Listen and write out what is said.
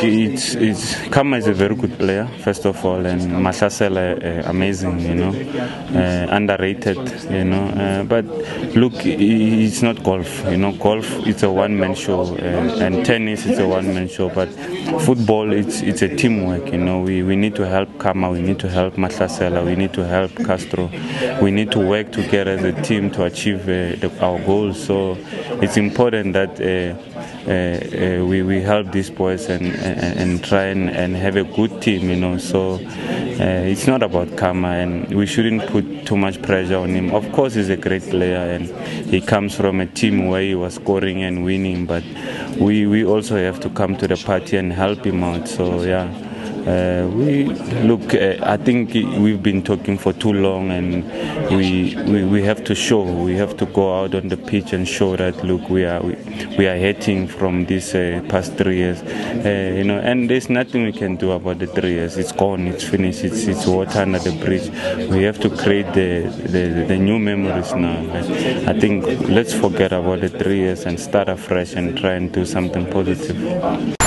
Khama is a very good player, first of all, and Mphahlele amazing, underrated, but look, it's not golf, golf it's a one-man show, and tennis it's a one-man show, but football it's a teamwork, we need to help Khama, we need to help Mphahlele, we need to help Castro, we need to work together as a team to achieve our goals. So it's important that we help these boys and try and have a good team, so it's not about Khama, and we shouldn't put too much pressure on him. Of course he's a great player and he comes from a team where he was scoring and winning, but we also have to come to the party and help him out. So yeah, I think we've been talking for too long, and we have to show. We have to go out on the pitch and show that look, we are hating from these past 3 years, and there's nothing we can do about the 3 years. It's gone. It's finished. It's water under the bridge. We have to create the new memories now. I think let's forget about the 3 years and start afresh and try and do something positive.